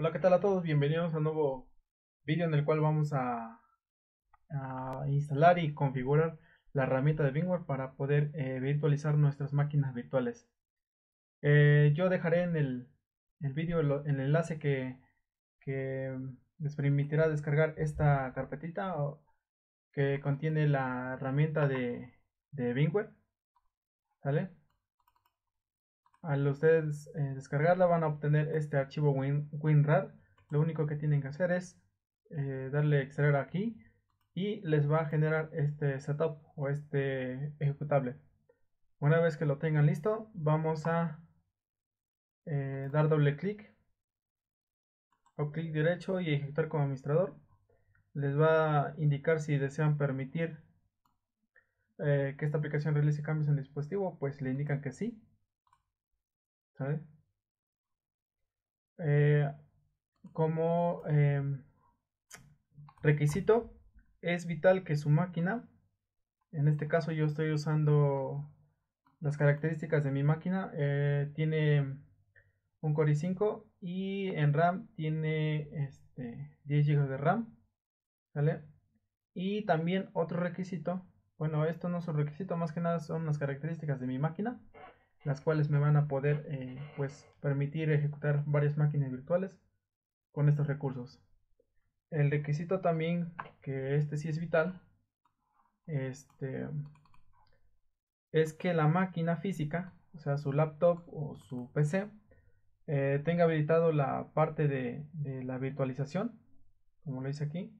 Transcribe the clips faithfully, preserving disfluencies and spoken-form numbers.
Hola, ¿qué tal a todos? Bienvenidos a un nuevo vídeo en el cual vamos a, a instalar y configurar la herramienta de VMware para poder eh, virtualizar nuestras máquinas virtuales. Eh, yo dejaré en el, el vídeo el, el enlace que, que les permitirá descargar esta carpetita o- que contiene la herramienta de, de VMware, ¿sale? Al ustedes eh, descargarla van a obtener este archivo Win, WinRAR. Lo único que tienen que hacer es eh, darle extraer aquí y les va a generar este setup o este ejecutable. Una vez que lo tengan listo, vamos a eh, dar doble clic o clic derecho y ejecutar como administrador. Les va a indicar si desean permitir eh, que esta aplicación realice cambios en el dispositivo, pues le indican que sí, ¿sabe? Eh, como eh, requisito, es vital que su máquina, en este caso yo estoy usando las características de mi máquina, eh, tiene un Core i cinco y en RAM tiene este, diez gigas de RAM, ¿vale? Y también otro requisito, bueno, esto no es un requisito, más que nada son las características de mi máquina, las cuales me van a poder eh, pues permitir ejecutar varias máquinas virtuales con estos recursos. El requisito también, que este sí es vital, este, es que la máquina física, o sea, su laptop o su P C, eh, tenga habilitado la parte de, de la virtualización, como lo dice aquí.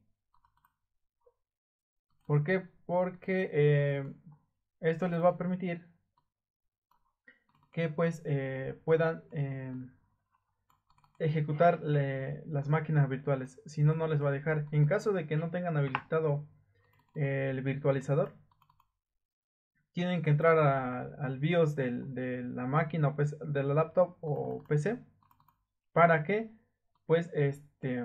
¿Por qué? Porque eh, esto les va a permitir que pues eh, puedan eh, ejecutar le, las máquinas virtuales. Si no, no les va a dejar. En caso de que no tengan habilitado eh, el virtualizador, tienen que entrar a, al BIOS del, de la máquina o P C, de la laptop o P C para que pues este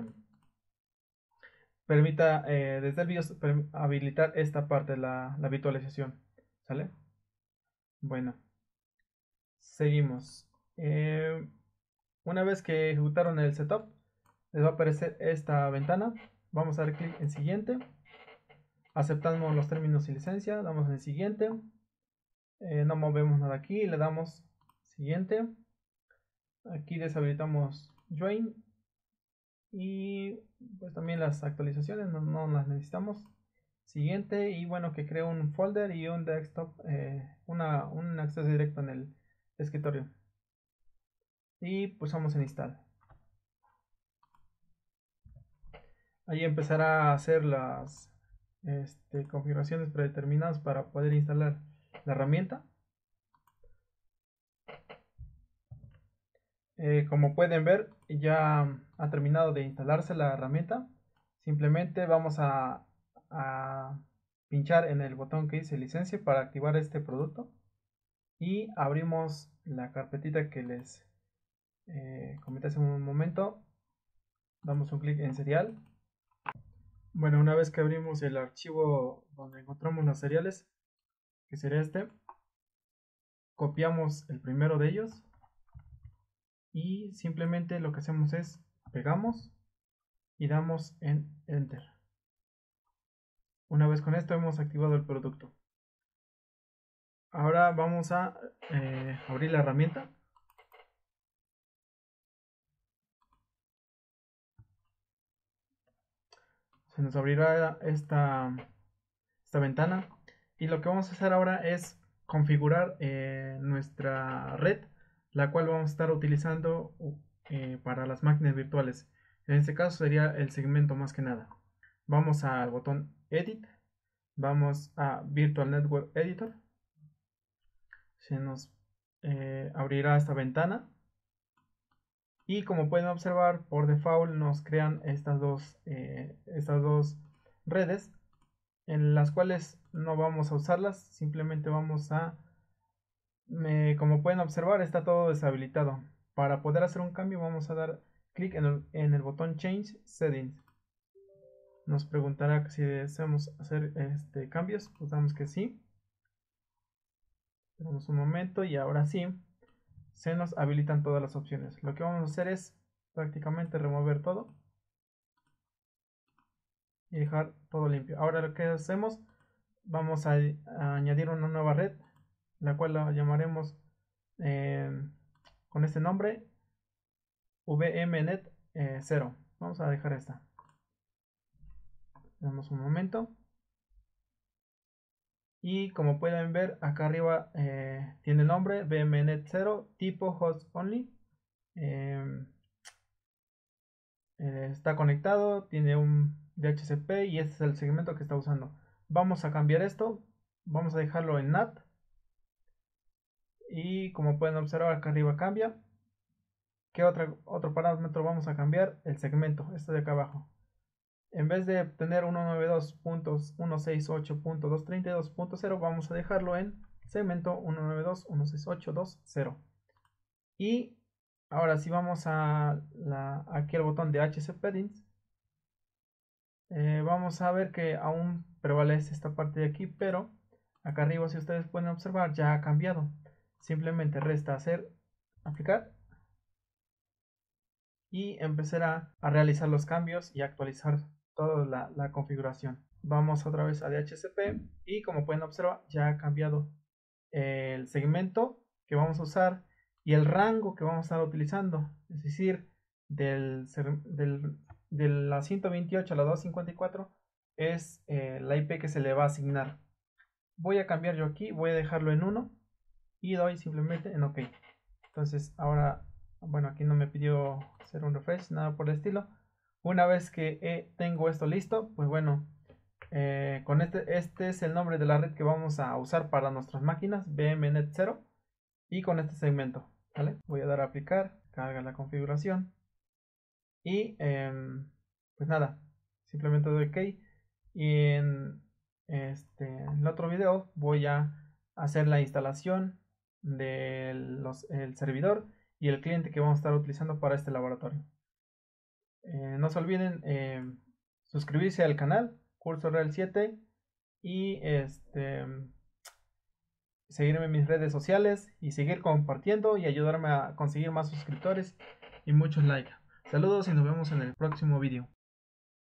permita eh, desde el BIOS habilitar esta parte de la, la virtualización, ¿sale? Bueno, seguimos. Eh, una vez que ejecutaron el setup, les va a aparecer esta ventana. Vamos a dar clic en siguiente, aceptamos los términos y licencia, damos en siguiente, eh, no movemos nada aquí, le damos siguiente. Aquí deshabilitamos join y pues también las actualizaciones no, no las necesitamos. Siguiente, y bueno, que cree un folder y un desktop, eh, una, un acceso directo en el escritorio. Y pulsamos en install. Ahí empezará a hacer las este, configuraciones predeterminadas para poder instalar la herramienta. Eh, como pueden ver, ya ha terminado de instalarse la herramienta. Simplemente vamos a, a pinchar en el botón que dice licencia para activar este producto y abrimos la carpetita que les eh, comenté hace un momento. Damos un clic en serial. Bueno, una vez que abrimos el archivo donde encontramos los seriales, que sería este, copiamos el primero de ellos y simplemente lo que hacemos es pegamos y damos en enter. Una vez con esto hemos activado el producto. Ahora vamos a eh, abrir la herramienta. Se nos abrirá esta, esta ventana y lo que vamos a hacer ahora es configurar eh, nuestra red, la cual vamos a estar utilizando eh, para las máquinas virtuales. En este caso sería el segmento más que nada. Vamos al botón edit, vamos a Virtual Network Editor, se nos eh, abrirá esta ventana y como pueden observar, por default nos crean estas dos, eh, estas dos redes en las cuales no vamos a usarlas, simplemente vamos a, me, como pueden observar, está todo deshabilitado. Para poder hacer un cambio vamos a dar clic en el, en el botón Change Settings. Nos preguntará si deseamos hacer este, cambios, pues damos que sí. Esperamos un momento y ahora sí se nos habilitan todas las opciones. Lo que vamos a hacer es prácticamente remover todo y dejar todo limpio. Ahora lo que hacemos, vamos a, a añadir una nueva red, la cual la llamaremos eh, con este nombre vmnet eh, cero. Vamos a dejar esta. Damos un momento. Y como pueden ver, acá arriba eh, tiene el nombre vmnet cero, tipo host only. Eh, eh, está conectado, tiene un D H C P y este es el segmento que está usando. Vamos a cambiar esto, vamos a dejarlo en N A T. Y como pueden observar, acá arriba cambia. ¿Qué otro, otro parámetro vamos a cambiar? El segmento, este de acá abajo. En vez de tener ciento noventa y dos punto ciento sesenta y ocho punto doscientos treinta y dos punto cero, vamos a dejarlo en segmento ciento noventa y dos punto ciento sesenta y ocho punto dos punto cero. Y ahora si vamos a la, aquí al botón de H C Settings, eh, vamos a ver que aún prevalece esta parte de aquí, pero acá arriba, si ustedes pueden observar, ya ha cambiado. Simplemente resta hacer aplicar y empezar a, a realizar los cambios y actualizar toda la, la configuración. Vamos otra vez a D H C P y como pueden observar, ya ha cambiado el segmento que vamos a usar y el rango que vamos a estar utilizando, es decir, del, del, de la ciento veintiocho a la doscientos cincuenta y cuatro es eh, la I P que se le va a asignar. Voy a cambiar yo aquí, voy a dejarlo en uno y doy simplemente en OK. Entonces ahora, bueno, aquí no me pidió hacer un refresh, nada por el estilo. Una vez que eh, tengo esto listo, pues bueno, eh, con este, este es el nombre de la red que vamos a usar para nuestras máquinas, vmnet cero, y con este segmento, ¿vale? Voy a dar a aplicar, carga la configuración y eh, pues nada, simplemente doy OK. Y en este en el otro video voy a hacer la instalación del servidor y el cliente que vamos a estar utilizando para este laboratorio. Eh, no se olviden eh, suscribirse al canal Curso Real siete y este seguirme en mis redes sociales y seguir compartiendo y ayudarme a conseguir más suscriptores y muchos likes. Saludos y nos vemos en el próximo video.